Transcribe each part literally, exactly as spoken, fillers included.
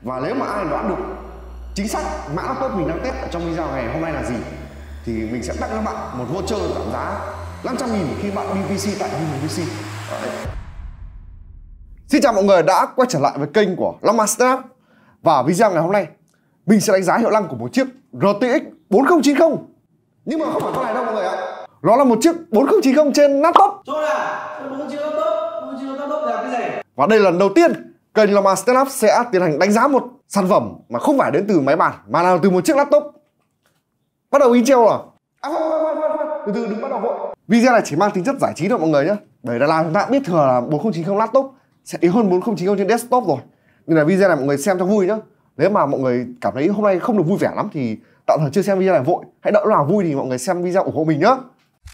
Và nếu mà ai đoán được chính xác mã laptop mình đang test ở trong video ngày hôm nay là gì thì mình sẽ tặng các bạn một voucher giảm giá năm trăm nghìn khi bạn đi pê xê tại Hùng pê xê. Đấy. Xin chào mọi người đã quay trở lại với kênh của Long Startup. Và video ngày hôm nay mình sẽ đánh giá hiệu năng của một chiếc rờ tê ích bốn không chín không. Nhưng mà không phải con này đâu mọi người ạ. Nó là một chiếc bốn không chín không trên laptop. Chỗ nào? bốn không chín laptop, bốn không chín laptop là cái gì? Và đây là lần đầu tiên kênh Long Startup sẽ tiến hành đánh giá một sản phẩm mà không phải đến từ máy bàn mà là từ một chiếc laptop. Bắt đầu intro à? À không, không, không, không, không. Từ từ đừng bắt đầu vội. Video này chỉ mang tính chất giải trí thôi mọi người nhé. Bởi là chúng ta biết thừa là bốn không chín không laptop sẽ yếu hơn bốn không chín không trên desktop rồi. Nên là video này mọi người xem cho vui nhé. Nếu mà mọi người cảm thấy hôm nay không được vui vẻ lắm thì tạm thời chưa xem video này vội. Hãy đợi lúc nào vui thì mọi người xem video ủng hộ mình nhé.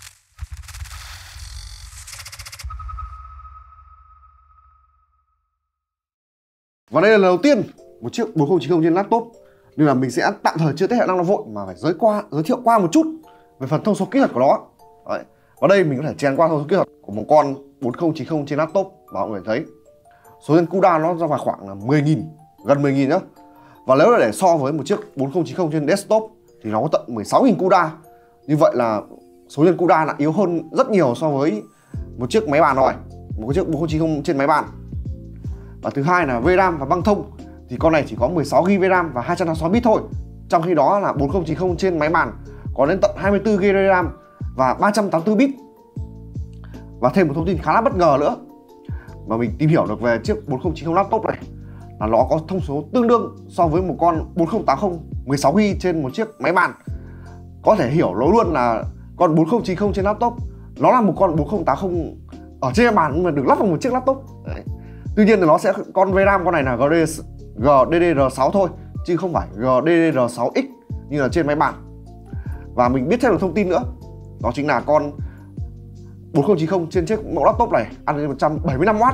Và đây là lần đầu tiên một chiếc bốn không chín không trên laptop, nên là mình sẽ tạm thời chưa test hiệu năng nó vội mà phải giới qua giới thiệu qua một chút về phần thông số kỹ thuật của nó. Đấy. Và đây mình có thể chèn qua thông số kỹ thuật của một con bốn không chín không trên laptop và mọi người thấy số nhân CUDA nó ra vào khoảng là mười nghìn, gần mười nghìn nhá. Và nếu là để so với một chiếc bốn không chín không trên desktop thì nó có tận mười sáu nghìn CUDA. Như vậy là số nhân CUDA là yếu hơn rất nhiều so với một chiếc máy bàn rồi, một chiếc bốn không chín không trên máy bàn. Và thứ hai là vê ram và băng thông thì con này chỉ có mười sáu gi ga bai RAM và hai trăm năm mươi sáu bit thôi. Trong khi đó là bốn không chín không trên máy bàn có đến tận hai mươi tư gi ga bai RAM và ba trăm tám mươi tư bit. Và thêm một thông tin khá là bất ngờ nữa mà mình tìm hiểu được về chiếc bốn không chín không laptop này là nó có thông số tương đương so với một con bốn không tám không mười sáu gi ga bai trên một chiếc máy bàn. Có thể hiểu nó luôn là con bốn không chín không trên laptop nó là một con bốn không tám không ở trên máy bàn nhưng mà được lắp vào một chiếc laptop. Đấy. Tuy nhiên thì nó sẽ con vê ram con này là giê đê đê rờ sáu thôi chứ không phải giê đê đê rờ sáu ích như là trên máy bàn. Và mình biết thêm một thông tin nữa, đó chính là con bốn không chín không trên chiếc mẫu laptop này ăn đến một trăm bảy mươi lăm oát.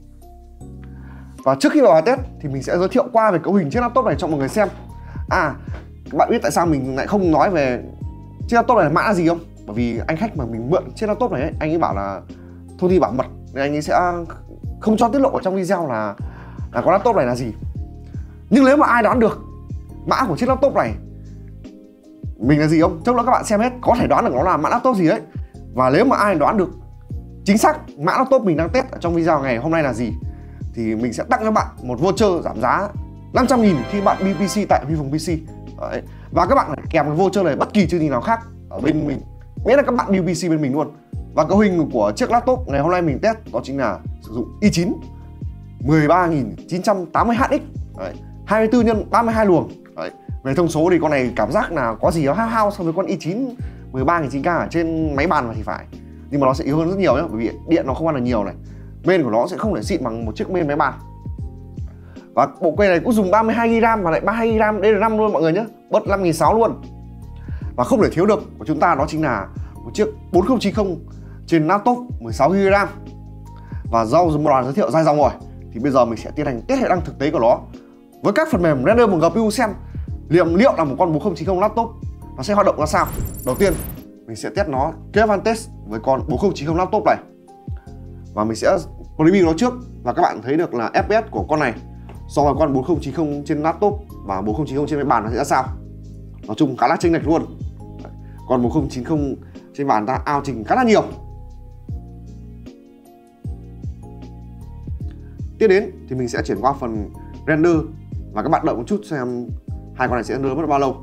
Và trước khi vào bài test thì mình sẽ giới thiệu qua về cấu hình chiếc laptop này cho mọi người xem. À, các bạn biết tại sao mình lại không nói về chiếc laptop này là mã là gì không? Bởi vì anh khách mà mình mượn chiếc laptop này ấy, anh ấy bảo là thông tin bảo mật nên anh ấy sẽ không cho tiết lộ ở trong video là là con laptop này là gì. Nhưng nếu mà ai đoán được mã của chiếc laptop này mình là gì không, trước đó các bạn xem hết có thể đoán được nó là mã laptop gì đấy. Và nếu mà ai đoán được chính xác mã laptop mình đang test ở trong video ngày hôm nay là gì thì mình sẽ tặng cho bạn một voucher giảm giá năm trăm nghìn khi bạn đi pê xê tại Huy Phùng pê xê. Đấy. Và các bạn phải kèm cái voucher này bất kỳ chương trình nào khác ở bên mình, miễn là các bạn đi pê xê bên mình luôn. Và cấu hình của chiếc laptop ngày hôm nay mình test đó chính là sử dụng i chín mười ba nghìn chín trăm tám mươi H X. Đấy. hai mươi tư nhân ba mươi hai luồng. Đấy. Về thông số thì con này cảm giác là có gì đó hao hao so với con i chín mười ba nghìn chín K ở trên máy bàn mà thì phải. Nhưng mà nó sẽ yếu hơn rất nhiều nhé, bởi vì điện nó không ăn được nhiều này. Main của nó sẽ không thể xịn bằng một chiếc main máy bàn. Và bộ cây này cũng dùng ba mươi hai gi ga bai RAM và lại ba mươi hai gi ga bai RAM, đây là năm luôn mọi người nhé, bớt năm nghìn sáu trăm luôn. Và không thể thiếu được của chúng ta đó chính là một chiếc bốn không chín không trên laptop mười sáu gi ga bai RAM. Và do một đoạn giới thiệu dài dòng rồi thì bây giờ mình sẽ tiến hành test hiệu năng thực tế của nó với các phần mềm render bằng giê pê u xem liệu liệu là một con bốn không chín không laptop nó sẽ hoạt động ra sao. Đầu tiên mình sẽ test nó kế van test với con bốn không chín không laptop này và mình sẽ preview nó trước và các bạn thấy được là ép pê ét của con này so với con bốn không chín không trên laptop và bốn không chín không trên máy bàn nó sẽ ra sao. Nói chung khá là chênh lệch luôn. Còn bốn không chín không trên bàn ta ao trình khá là nhiều. Tiếp đến thì mình sẽ chuyển qua phần render và các bạn đợi một chút xem hai con này sẽ render mất bao lâu.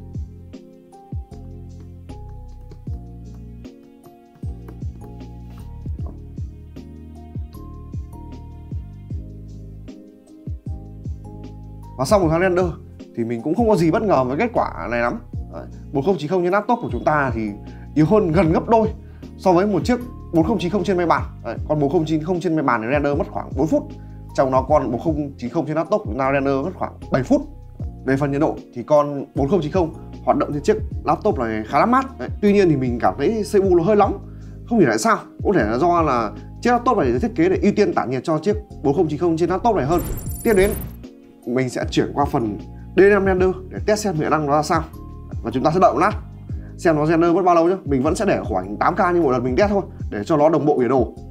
Và sau một tháng render thì mình cũng không có gì bất ngờ với kết quả này lắm. Đấy. bốn không chín không trên laptop của chúng ta thì yếu hơn gần gấp đôi so với một chiếc bốn không chín không trên máy bàn. Đấy. Còn bốn không chín không trên máy bàn thì render mất khoảng bốn phút, trong đó con bốn không chín không trên laptop của chúng ta render mất khoảng bảy phút. Về phần nhiệt độ thì con bốn không chín không hoạt động trên chiếc laptop này khá là mát. Đấy. Tuy nhiên thì mình cảm thấy xê pê u nó hơi nóng, không hiểu tại sao, có thể là do là chiếc laptop này được thiết kế để ưu tiên tản nhiệt cho chiếc bốn không chín không trên laptop này hơn. Tiếp đến mình sẽ chuyển qua phần đê năm render để test xem hiệu năng nó ra sao. Và chúng ta sẽ đợi một lát xem nó render mất bao lâu nhé. Mình vẫn sẽ để khoảng tám K như mỗi lần mình test thôi để cho nó đồng bộ biểu đồ.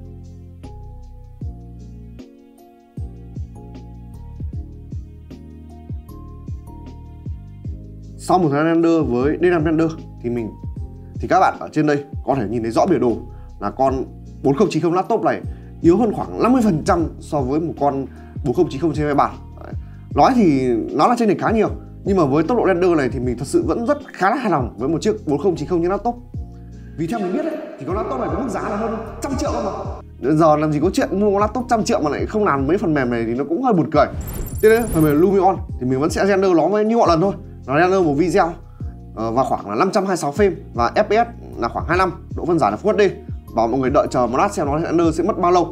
sau một thời gian render với đê năm render thì mình thì các bạn ở trên đây có thể nhìn thấy rõ biểu đồ là con bốn không chín không laptop này yếu hơn khoảng năm mươi phần trăm so với một con bốn không chín không trên máy bàn. Đấy. Nói thì nó là chênh lệch khá nhiều, nhưng mà với tốc độ render này thì mình thật sự vẫn rất khá là hài lòng với một chiếc bốn không chín không trên laptop. Vì theo mình biết ấy, thì con laptop này có mức giá là hơn trăm triệu cơ mà. Đến giờ làm gì có chuyện mua con laptop trăm triệu mà lại không làm mấy phần mềm này thì nó cũng hơi buồn cười. Tiếp đến phần mềm Lumion thì mình vẫn sẽ render nó với như mọi lần thôi. Nó render một video uh, vào khoảng là năm trăm hai mươi sáu frame và ép pê ét là khoảng hai mươi lăm, độ phân giải là Full hát đê. Và mọi người đợi chờ một lát xem nó render sẽ mất bao lâu.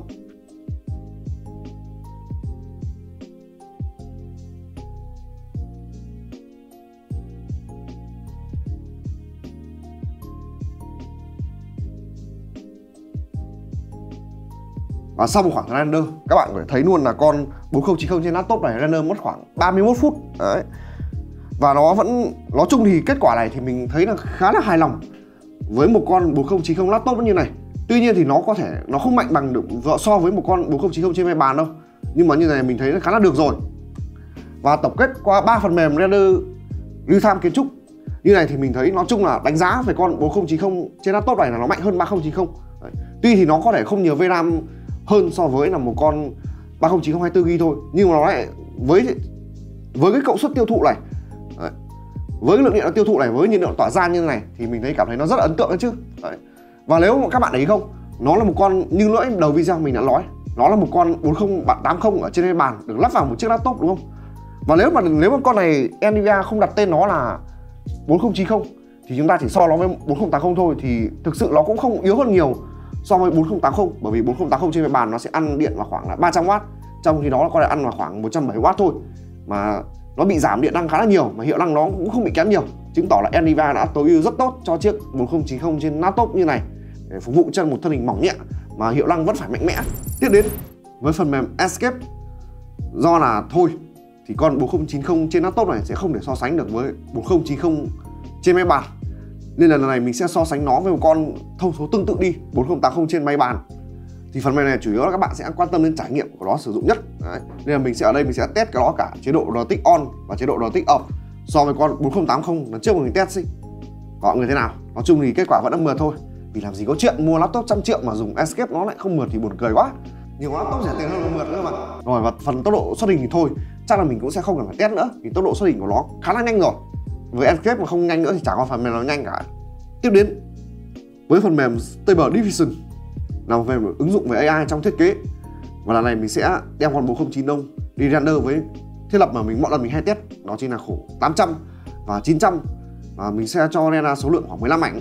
Và sau một khoảng thời gian render, các bạn có thể thấy luôn là con bốn không chín không trên laptop này render mất khoảng ba mươi mốt phút. Đấy. Và nó vẫn, nói chung thì kết quả này thì mình thấy là khá là hài lòng với một con bốn không chín không laptop như này. Tuy nhiên thì nó có thể nó không mạnh bằng được so với một con bốn không chín không trên máy bàn đâu. Nhưng mà như này mình thấy nó khá là được rồi. Và tổng kết qua ba phần mềm render real time kiến trúc như này thì mình thấy nói chung là đánh giá về con bốn không chín không trên laptop này là nó mạnh hơn ba không chín không. Đấy. Tuy thì nó có thể không nhiều vê ram hơn so với là một con ba không chín không hai mươi tư gi ga bai thôi, nhưng mà nó lại với với cái cộng suất tiêu thụ này, đấy, với cái lượng điện nó tiêu thụ này, với nhiệt độ tỏa ra như thế này thì mình thấy cảm thấy nó rất là ấn tượng đấy chứ. Đấy. Và nếu mà các bạn thấy không, nó là một con như lưỡi đầu video mình đã nói, nó là một con bốn không tám không ở trên cái bàn được lắp vào một chiếc laptop, đúng không? Và nếu mà nếu mà con này Nvidia không đặt tên nó là bốn không chín không thì chúng ta chỉ so nó với bốn không tám không thôi, thì thực sự nó cũng không yếu hơn nhiều so với bốn không tám không, bởi vì bốn không tám không trên máy bàn nó sẽ ăn điện vào khoảng là ba trăm oát, trong khi đó nó có thể ăn vào khoảng một trăm bảy mươi oát thôi, mà nó bị giảm điện năng khá là nhiều, mà hiệu năng nó cũng không bị kém nhiều, chứng tỏ là Nvidia đã tối ưu rất tốt cho chiếc bốn không chín không trên laptop như này để phục vụ cho một thân hình mỏng nhẹ mà hiệu năng vẫn phải mạnh mẽ. Tiếp đến với phần mềm Escape, do là thôi thì con bốn không chín không trên laptop này sẽ không thể so sánh được với bốn không chín không trên máy bàn, nên là lần này mình sẽ so sánh nó với một con thông số tương tự đi, bốn không tám không trên máy bàn. Thì phần mềm này chủ yếu là các bạn sẽ quan tâm đến trải nghiệm của nó sử dụng nhất. Đấy. Nên là mình sẽ ở đây mình sẽ test cái đó cả chế độ rờ tê ích on và chế độ rờ tê ích off so với con bốn không tám không lần trước mà mình test đi. Và mọi người thế nào? Nói chung thì kết quả vẫn đang mượt thôi. Vì làm gì có chuyện mua laptop trăm triệu mà dùng Escape nó lại không mượt thì buồn cười quá. Nhiều laptop rẻ tiền hơn nó mượt nữa mà. Rồi, và phần tốc độ xuất hình thì thôi, chắc là mình cũng sẽ không cần phải test nữa, vì tốc độ xuất hình của nó khá là nhanh rồi. Với Escape mà không nhanh nữa thì chẳng có phần mềm nào nhanh cả. Tiếp đến với phần mềm Stable Diffusion, là một phần mềm ứng dụng về a i trong thiết kế. Và lần này mình sẽ đem con bốn không chín không đi render với thiết lập mà mình mọi lần mình hay test, đó chính là khổ tám trăm và chín trăm, và mình sẽ cho render số lượng khoảng mười lăm ảnh.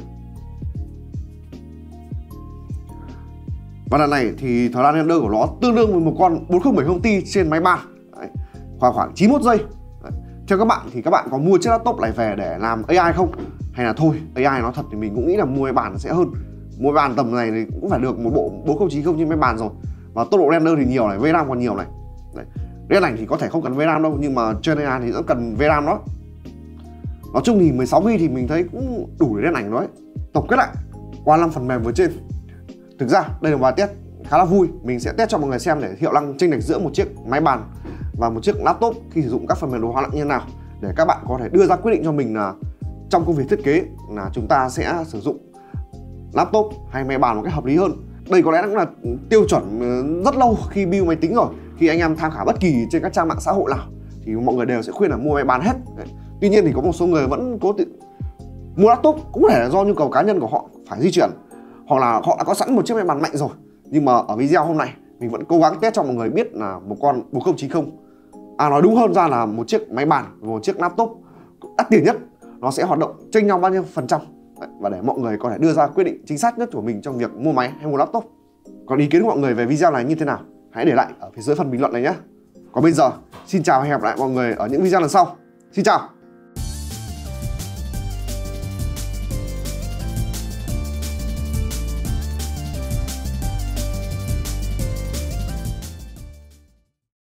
Và lần này thì thời gian render của nó tương đương với một con bốn không bảy không Ti trên máy bàn. Đấy, khoảng khoảng chín mươi mốt giây. Đấy. Theo các bạn thì các bạn có mua chiếc laptop này về để làm a i không? Hay là thôi, a i nói thật thì mình cũng nghĩ là mua máy bàn sẽ hơn. Mua máy bàn tầm này thì cũng phải được một bộ bốn không chín không trên máy bàn rồi. Và tốc độ render thì nhiều này, vê ram còn nhiều này. Đấy. Render ảnh thì có thể không cần vê ram đâu, nhưng mà trên a i thì vẫn cần vê ram đó. Nói chung thì mười sáu gi ga bai thì mình thấy cũng đủ để render ảnh đấy. Tổng kết lại qua năm phần mềm vừa trên, thực ra đây là một bài test khá là vui. Mình sẽ test cho mọi người xem để hiệu năng chênh lệch giữa một chiếc máy bàn và một chiếc laptop khi sử dụng các phần mềm đồ họa nặng như thế nào, để các bạn có thể đưa ra quyết định cho mình là trong công việc thiết kế là chúng ta sẽ sử dụng laptop hay máy bàn một cách hợp lý hơn. Đây có lẽ cũng là tiêu chuẩn rất lâu khi build máy tính rồi. Khi anh em tham khảo bất kỳ trên các trang mạng xã hội nào thì mọi người đều sẽ khuyên là mua máy bàn hết. Đấy. Tuy nhiên thì có một số người vẫn cố tự mua laptop, cũng có thể là do nhu cầu cá nhân của họ phải di chuyển, hoặc là họ đã có sẵn một chiếc máy bàn mạnh rồi. Nhưng mà ở video hôm nay mình vẫn cố gắng test cho mọi người biết là một con bốn không chín không, à nói đúng hơn ra là một chiếc máy bàn và một chiếc laptop đắt tiền nhất, nó sẽ hoạt động chênh nhau bao nhiêu phần trăm. Đấy, và để mọi người có thể đưa ra quyết định chính xác nhất của mình trong việc mua máy hay mua laptop. Còn ý kiến của mọi người về video này như thế nào, hãy để lại ở phía dưới phần bình luận này nhé. Còn bây giờ xin chào và hẹn gặp lại mọi người ở những video lần sau. Xin chào.